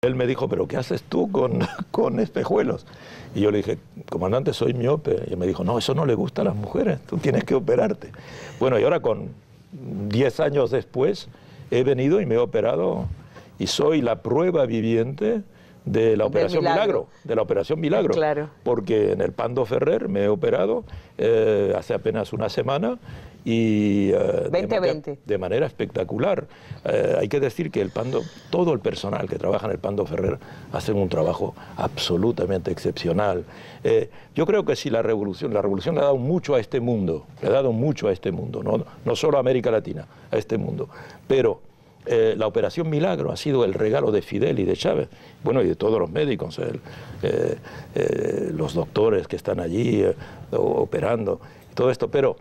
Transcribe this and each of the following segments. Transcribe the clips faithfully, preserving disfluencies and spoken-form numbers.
Él me dijo, ¿pero qué haces tú con, con espejuelos? Y yo le dije, comandante, soy miope. Y él me dijo, no, eso no le gusta a las mujeres, tú tienes que operarte. Bueno, y ahora con diez años después, he venido y me he operado y soy la prueba viviente de la Operación Milagro. Milagro, de la Operación Milagro. Claro. Porque en el Pando Ferrer me he operado eh, hace apenas una semana y eh, veinte, de, manera, veinte. de manera espectacular. Eh, hay que decir que el Pando, todo el personal que trabaja en el Pando Ferrer hacen un trabajo absolutamente excepcional. Eh, yo creo que si la revolución, la revolución le ha dado mucho a este mundo, le ha dado mucho a este mundo, no, no solo a América Latina, a este mundo, pero Eh, la Operación Milagro ha sido el regalo de Fidel y de Chávez, bueno, y de todos los médicos, el, eh, eh, los doctores que están allí eh, operando, todo esto, pero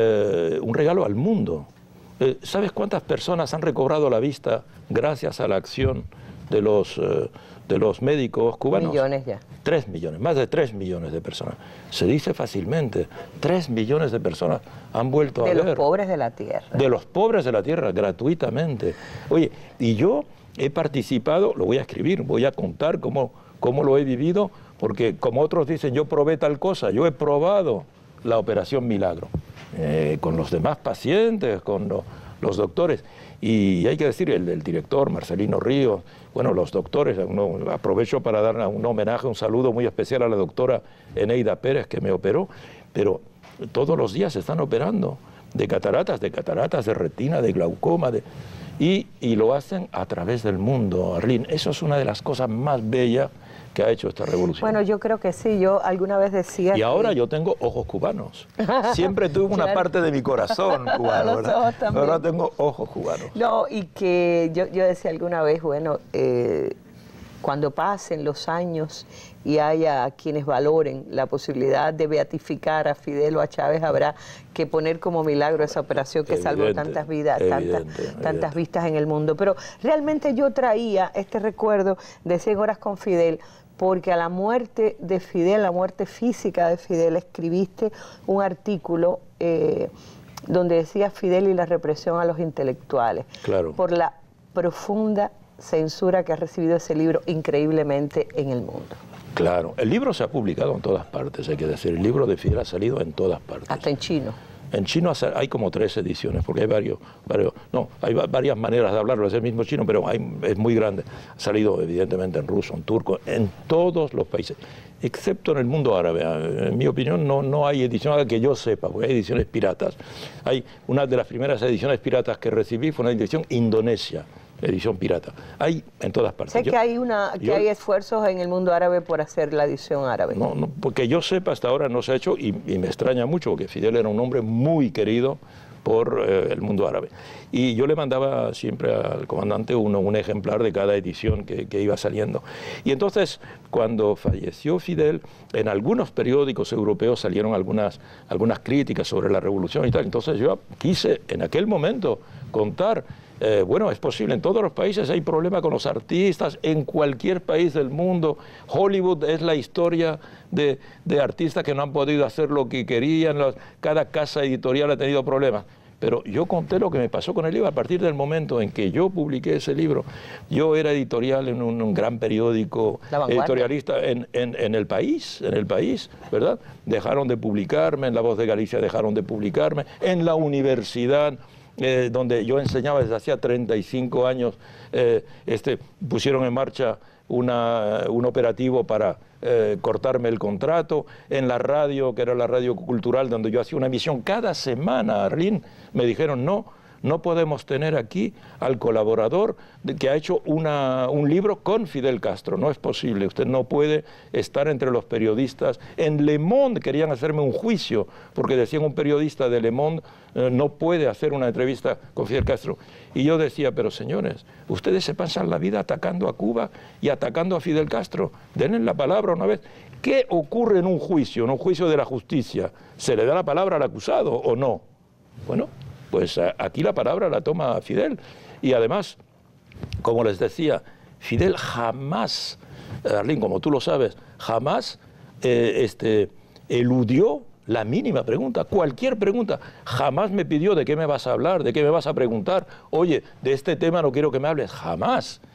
eh, un regalo al mundo. Eh, ¿Sabes cuántas personas han recobrado la vista gracias a la acción de los, eh, de los médicos cubanos? Millones ya. Tres millones, más de tres millones de personas. Se dice fácilmente, tres millones de personas han vuelto a ver. De los pobres de la tierra. De los pobres de la tierra, gratuitamente. Oye, y yo he participado, lo voy a escribir, voy a contar cómo, cómo lo he vivido, porque como otros dicen, yo probé tal cosa, yo he probado la Operación Milagro, eh, con los demás pacientes, con lo, los doctores. Y hay que decir, el, el director, Marcelino Ríos, bueno, los doctores, uno, aprovecho para dar un homenaje, un saludo muy especial a la doctora Eneida Pérez, que me operó, pero todos los días se están operando de cataratas, de cataratas, de retina, de glaucoma, de, y, y lo hacen a través del mundo, Arlene. Eso es una de las cosas más bellas que ha hecho esta revolución. Bueno, yo creo que sí, yo alguna vez decía... Y ahora que... yo tengo ojos cubanos. Siempre tuve una claro. parte de mi corazón cubano, ¿verdad? Ahora tengo ojos cubanos. No, y que yo, yo decía alguna vez, bueno, eh, cuando pasen los años y haya quienes valoren la posibilidad de beatificar a Fidel o a Chávez, habrá que poner como milagro esa operación que evidente, salvó tantas vidas, evidente, tantas, evidente. tantas vistas en el mundo. Pero realmente yo traía este recuerdo de cien horas con Fidel, porque a la muerte de Fidel, la muerte física de Fidel, escribiste un artículo eh, donde decía Fidel y la represión a los intelectuales. Claro. Por la profunda censura que ha recibido ese libro increíblemente en el mundo. Claro, el libro se ha publicado en todas partes, hay que decir, el libro de Fidel ha salido en todas partes. Hasta en chino. En chino hay como tres ediciones, porque hay varios, varios no, hay varias maneras de hablarlo, es el mismo chino, pero hay, es muy grande. Ha salido evidentemente en ruso, en turco, en todos los países, excepto en el mundo árabe. En mi opinión no, no hay edición que yo sepa, porque hay ediciones piratas. Hay una de las primeras ediciones piratas que recibí fue una edición indonesia, edición pirata. Hay en todas partes. Sé yo, que hay una que yo, hay esfuerzos en el mundo árabe por hacer la edición árabe. No, no, porque yo sepa hasta ahora no se ha hecho y, y me extraña mucho porque Fidel era un hombre muy querido por eh, el mundo árabe. Y yo le mandaba siempre al comandante uno, un ejemplar de cada edición que, que iba saliendo. Y entonces, cuando falleció Fidel, en algunos periódicos europeos salieron algunas, algunas críticas sobre la revolución y tal. Entonces yo quise en aquel momento contar. Eh, bueno, es posible, en todos los países hay problema con los artistas, en cualquier país del mundo. Hollywood es la historia de, de artistas que no han podido hacer lo que querían, los, cada casa editorial ha tenido problemas. Pero yo conté lo que me pasó con el libro a partir del momento en que yo publiqué ese libro. Yo era editorial en un, un gran periódico editorialista en, en, en el país, en el país, ¿verdad? Dejaron de publicarme, en La Voz de Galicia dejaron de publicarme, en la universidad... Eh, donde yo enseñaba desde hacía treinta y cinco años, eh, este, pusieron en marcha una, un operativo para eh, cortarme el contrato. En la radio, que era la radio cultural, donde yo hacía una emisión cada semana, Arlene, me dijeron no, no podemos tener aquí al colaborador que ha hecho una, un libro con Fidel Castro. No es posible, usted no puede estar entre los periodistas. En Le Monde querían hacerme un juicio, porque decían un periodista de Le Monde eh, no puede hacer una entrevista con Fidel Castro. Y yo decía, pero señores, ustedes se pasan la vida atacando a Cuba y atacando a Fidel Castro. Denle la palabra una vez. ¿Qué ocurre en un juicio, en un juicio de la justicia? ¿Se le da la palabra al acusado o no? Bueno, pues aquí la palabra la toma Fidel. Y además, como les decía, Fidel jamás, Arlene, como tú lo sabes, jamás eh, este, eludió la mínima pregunta, cualquier pregunta. Jamás me pidió de qué me vas a hablar, de qué me vas a preguntar. Oye, de este tema no quiero que me hables, jamás.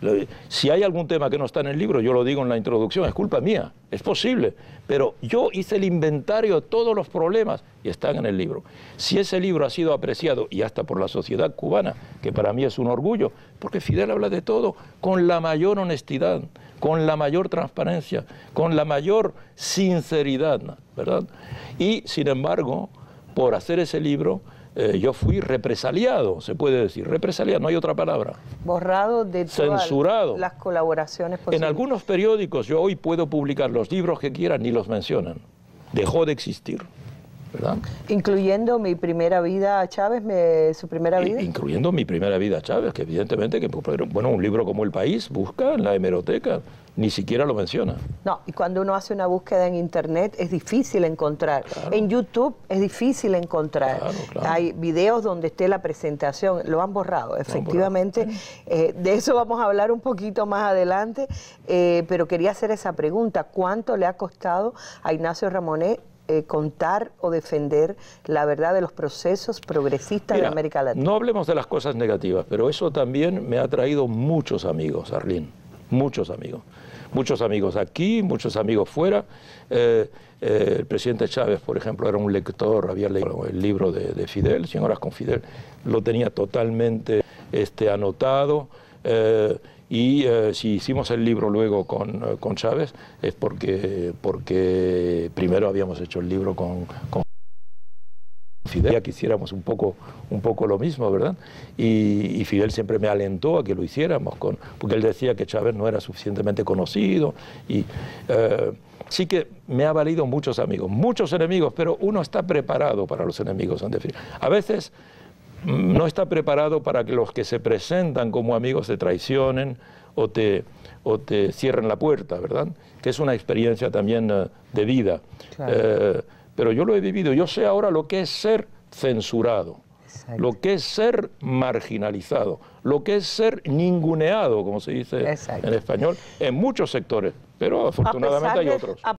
Si hay algún tema que no está en el libro, yo lo digo en la introducción, es culpa mía, es posible, pero yo hice el inventario de todos los problemas y están en el libro. Si ese libro ha sido apreciado, y hasta por la sociedad cubana, que para mí es un orgullo, porque Fidel habla de todo con la mayor honestidad, con la mayor transparencia, con la mayor sinceridad, ¿verdad? Y, sin embargo, por hacer ese libro, Eh, yo fui represaliado, se puede decir, represaliado, no hay otra palabra. Borrado de todas Censurado. las colaboraciones posibles. En algunos periódicos yo hoy puedo publicar los libros que quieran, ni los mencionan. Dejó de existir, ¿verdad? Incluyendo Mi primera vida a Chávez, me, su primera vida. Incluyendo Mi primera vida a Chávez, que evidentemente, que, bueno, un libro como El País busca en la hemeroteca, ni siquiera lo menciona. No, y cuando uno hace una búsqueda en Internet es difícil encontrar. Claro. En YouTube es difícil encontrar. Claro, claro. Hay videos donde esté la presentación, lo han borrado, efectivamente. Han borrado. Eh, de eso vamos a hablar un poquito más adelante, eh, pero quería hacer esa pregunta. ¿Cuánto le ha costado a Ignacio Ramonet Eh, contar o defender la verdad de los procesos progresistas Mira, de América Latina? No hablemos de las cosas negativas, pero eso también me ha traído muchos amigos, Arlene, muchos amigos. Muchos amigos aquí, muchos amigos fuera. Eh, eh, el presidente Chávez, por ejemplo, era un lector, había leído el libro de, de Fidel, cien horas con Fidel, lo tenía totalmente este, anotado. Eh, Y eh, si hicimos el libro luego con, eh, con Chávez es porque, porque primero habíamos hecho el libro con, con Fidel, ya quisiéramos un poco, un poco lo mismo, ¿verdad? Y, y Fidel siempre me alentó a que lo hiciéramos, con, porque él decía que Chávez no era suficientemente conocido. Y eh, sí que me ha valido muchos amigos, muchos enemigos, pero uno está preparado para los enemigos, en definitiva. A veces no está preparado para que los que se presentan como amigos te traicionen o te, o te cierren la puerta, ¿verdad? Que es una experiencia también uh, de vida. Claro. Eh, pero yo lo he vivido, yo sé ahora lo que es ser censurado, exacto, lo que es ser marginalizado, lo que es ser ninguneado, como se dice, exacto, en español, en muchos sectores, pero afortunadamente hay otros.